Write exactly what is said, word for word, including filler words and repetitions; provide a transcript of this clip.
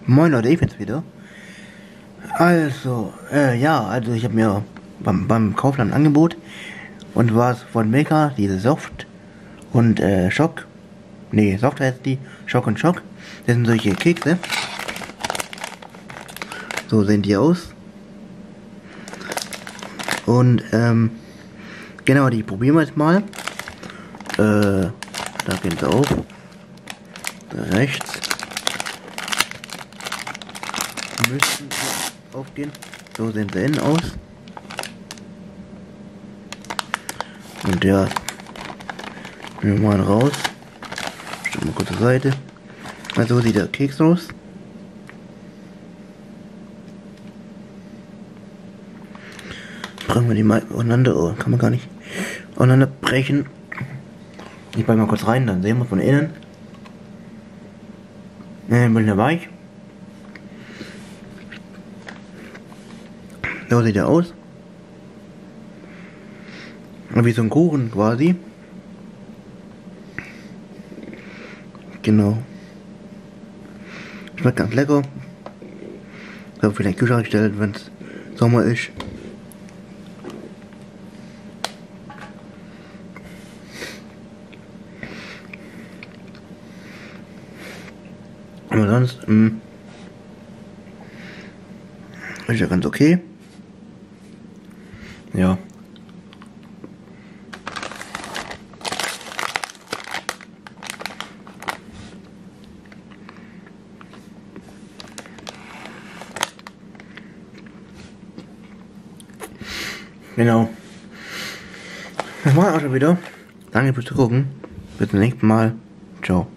Moin Leute, ich bin's wieder. Also, äh, ja, also ich habe mir beim, beim Kaufland ein Angebot und war es von Milka, diese Soft und äh, Schock. Nee, Soft heißt die, Schock und Schock. Das sind solche Kekse. So sehen die aus. Und, ähm, genau, die probieren wir jetzt mal. Äh, da gehen sie auf. Da rechts. Müssten sie aufgehen. So sehen sie innen aus. Und ja, nehmen wir mal raus. Stellen wir kurz zur Seite. Also so sieht der Keks aus. Bringen wir die mal auseinander. Oh, kann man gar nicht auseinander brechen. Ich beiß mal kurz rein, dann sehen wir von innen. Äh, bin der weich. So sieht er aus. Wie so ein Kuchen quasi. Genau. Schmeckt ganz lecker. So vielleicht Kühlschrank gestellt, wenn es Sommer ist. Aber sonst mh, ist ja ganz okay. Ja. Genau. Das war's auch schon wieder. Danke fürs Gucken. Bis zum nächsten Mal. Ciao.